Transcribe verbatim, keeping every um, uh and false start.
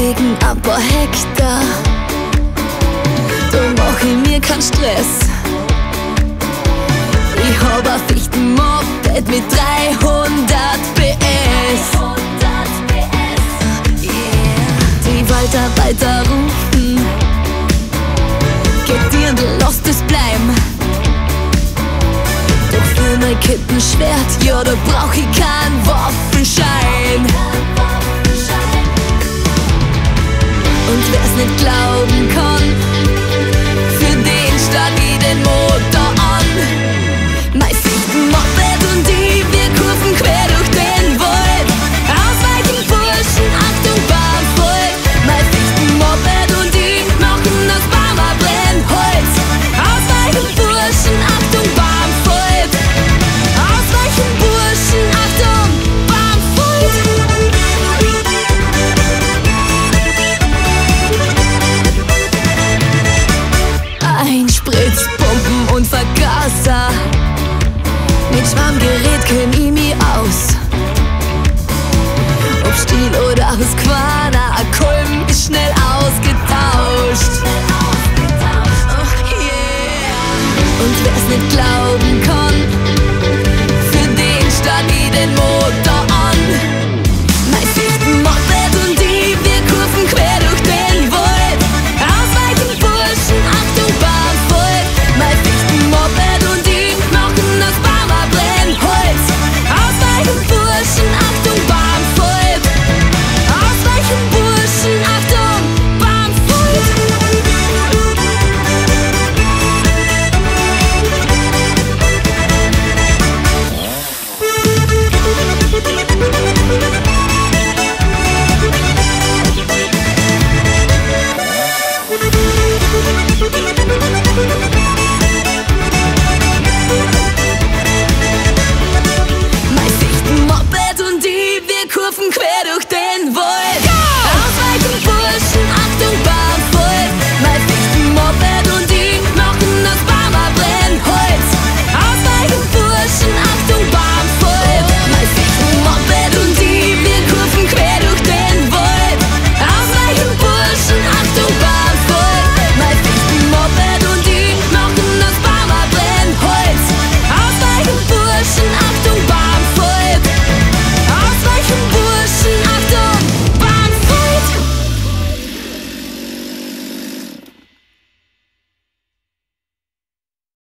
wegen ein paar Hektar. Da mach ich mir keinen Stress. Ich hab ein Fichtenmoped mit dreihundert P S. Die Waldarbeiter rufen: Geht dir und lasst es bleiben. Doch für mein Kettenschwert, ja, da brauch ich keinen Waffenschein. Und wer's nicht glauben kann, für den start ich den Motor an. Mein Fichtenmoped und ich, wir kurven quer durch den Wald. Ausweichen, Burschen, Achtung, Bahnvolk. Mein Fichtenmoped und ich machen das Barmer-Brennholz. Ausweichen, Burschen, Achtung, Bahnvolk. Ausweichen, Burschen, Achtung, Bahnvolk. Ein Spritzpumpen und Vergaser. Mit Schwammgerät kenn ich mich aus. Ob Stiel oder Husqvarna, ein Kolben ist schnell ausgetauscht. Oh yeah. Und wer's nicht glaubt,